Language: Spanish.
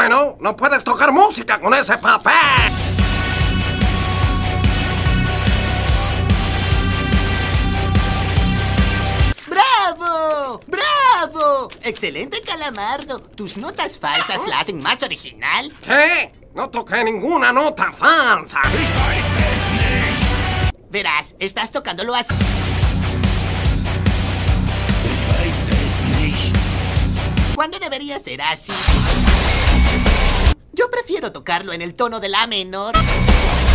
Bueno, no puedes tocar música con ese papel. ¡Bravo! ¡Bravo! ¡Excelente, Calamardo! Tus notas falsas la hacen más original. ¿Qué? No toqué ninguna nota falsa. Verás, estás tocándolo así. Cuando debería ser así. Yo prefiero tocarlo en el tono de la menor.